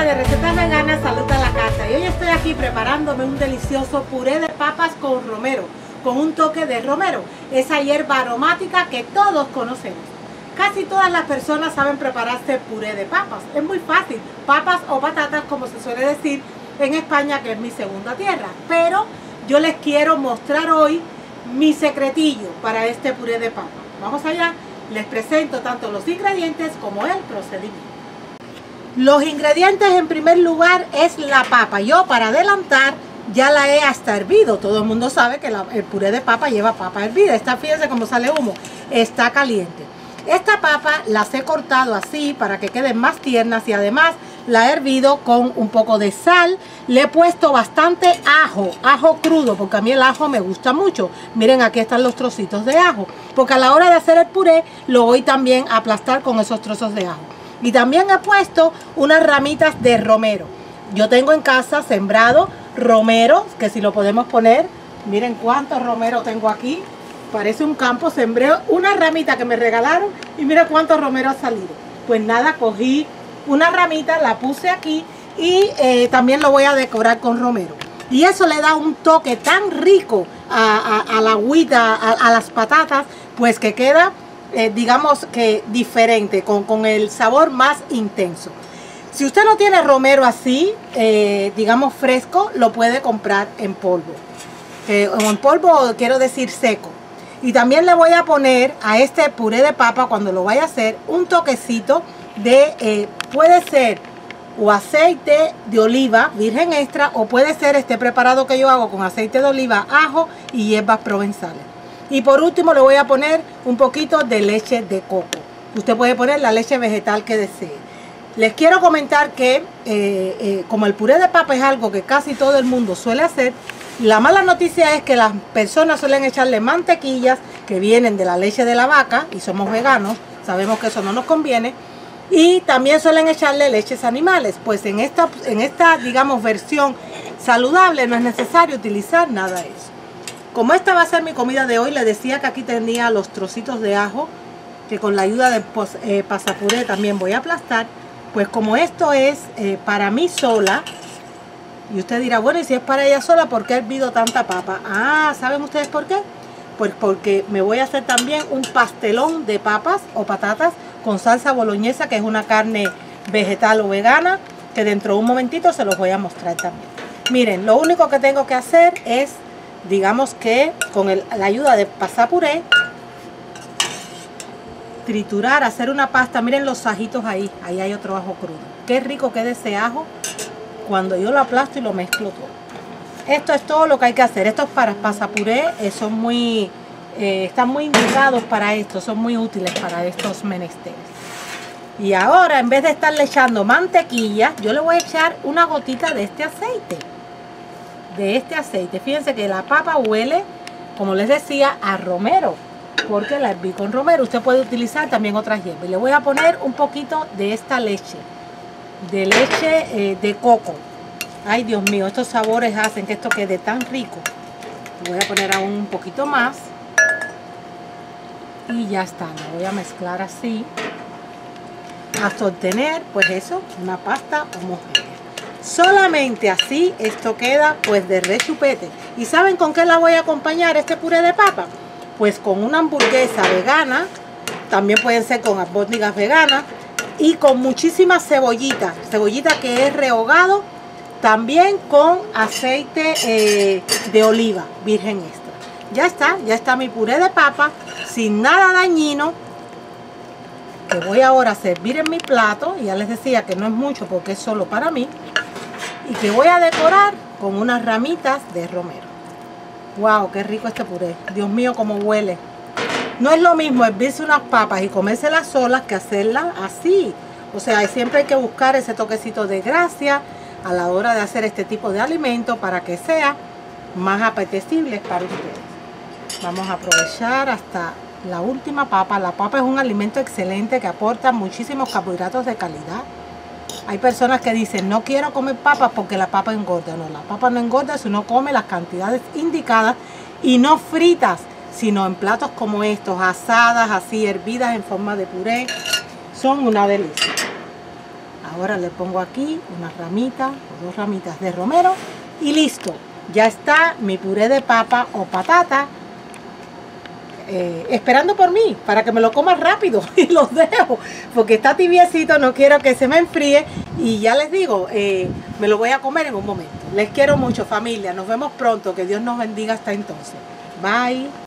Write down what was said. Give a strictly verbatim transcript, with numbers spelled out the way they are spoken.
de Recetas Veganas, salud a la casa. Y hoy estoy aquí preparándome un delicioso puré de papas con romero, con un toque de romero, esa hierba aromática que todos conocemos. Casi todas las personas saben prepararse puré de papas, es muy fácil, papas o patatas como se suele decir en España, que es mi segunda tierra. Pero yo les quiero mostrar hoy mi secretillo para este puré de papas. Vamos allá, les presento tanto los ingredientes como el procedimiento. Los ingredientes, en primer lugar, es la papa. Yo, para adelantar, ya la he hasta hervido. Todo el mundo sabe que la, el puré de papa lleva papa hervida. Esta, fíjense cómo sale humo, está caliente. Esta papa las he cortado así para que queden más tiernas y además la he hervido con un poco de sal. Le he puesto bastante ajo, ajo crudo, porque a mí el ajo me gusta mucho. Miren, aquí están los trocitos de ajo, porque a la hora de hacer el puré lo voy también a aplastar con esos trozos de ajo. Y también he puesto unas ramitas de romero. Yo tengo en casa sembrado romero, que si lo podemos poner, miren cuántos romeros tengo aquí. Parece un campo. Sembré una ramita que me regalaron y mira cuántos romeros ha salido. Pues nada, cogí una ramita, la puse aquí y eh, también lo voy a decorar con romero. Y eso le da un toque tan rico a, a, a la agüita, a, a las patatas, pues que queda, eh, digamos que diferente, con, con el sabor más intenso. Si usted no tiene romero así, eh, digamos fresco, lo puede comprar en polvo. Eh, o en polvo, quiero decir seco. Y también le voy a poner a este puré de papa, cuando lo vaya a hacer, un toquecito de, eh, puede ser o aceite de oliva virgen extra, o puede ser este preparado que yo hago con aceite de oliva, ajo y hierbas provenzales. Y por último le voy a poner un poquito de leche de coco. Usted puede poner la leche vegetal que desee. Les quiero comentar que eh, eh, como el puré de papa es algo que casi todo el mundo suele hacer, la mala noticia es que las personas suelen echarle mantequillas que vienen de la leche de la vaca, y somos veganos, sabemos que eso no nos conviene, y también suelen echarle leches animales. Pues en esta, en esta digamos versión saludable no es necesario utilizar nada de eso. Como esta va a ser mi comida de hoy, les decía que aquí tenía los trocitos de ajo, que con la ayuda de eh, pasapuré también voy a aplastar. Pues como esto es eh, para mí sola, y usted dirá, bueno, y si es para ella sola, ¿por qué he hervido tanta papa? Ah, ¿saben ustedes por qué? Pues porque me voy a hacer también un pastelón de papas o patatas con salsa boloñesa, que es una carne vegetal o vegana, que dentro de un momentito se los voy a mostrar también. Miren, lo único que tengo que hacer es, digamos que con el, la ayuda de pasapuré, triturar, hacer una pasta. Miren los ajitos ahí, ahí hay otro ajo crudo. Qué rico queda ese ajo cuando yo lo aplasto y lo mezclo todo. Esto es todo lo que hay que hacer. Esto es para pasapuré, eh, son muy, eh, están muy indicados para esto, son muy útiles para estos menesteres. Y ahora, en vez de estarle echando mantequilla, yo le voy a echar una gotita de este aceite. De este aceite. Fíjense que la papa huele, como les decía, a romero, porque la herví con romero. Usted puede utilizar también otras hierbas. Y le voy a poner un poquito de esta leche, de leche eh, de coco. Ay, Dios mío, estos sabores hacen que esto quede tan rico. Voy a poner aún un poquito más y ya está. Lo voy a mezclar así hasta obtener, pues eso, una pasta homogénea. Solamente así esto queda pues de rechupete. ¿Y saben con qué la voy a acompañar este puré de papa? Pues con una hamburguesa vegana, también pueden ser con albóndigas veganas, y con muchísimas cebollitas, cebollita que es rehogado, también con aceite eh, de oliva virgen extra. Ya está, ya está mi puré de papa, sin nada dañino, que voy ahora a servir en mi plato. Y ya les decía que no es mucho porque es solo para mí, y que voy a decorar con unas ramitas de romero. Wow, qué rico este puré. Dios mío, cómo huele. No es lo mismo hervirse unas papas y comérselas solas que hacerlas así. O sea, siempre hay que buscar ese toquecito de gracia a la hora de hacer este tipo de alimento para que sea más apetecible para ustedes. Vamos a aprovechar hasta la última papa. La papa es un alimento excelente que aporta muchísimos carbohidratos de calidad. Hay personas que dicen, no quiero comer papas porque la papa engorda. No, la papa no engorda si uno come las cantidades indicadas y no fritas, sino en platos como estos, asadas, así hervidas en forma de puré. Son una delicia. Ahora le pongo aquí una ramita o dos ramitas de romero y listo. Ya está mi puré de papa o patata eh, esperando por mí para que me lo coma rápido y los dejo porque está tibiecito, no quiero que se me enfríe y ya les digo, eh, me lo voy a comer en un momento. Les quiero mucho, familia, nos vemos pronto, que Dios nos bendiga hasta entonces. Bye.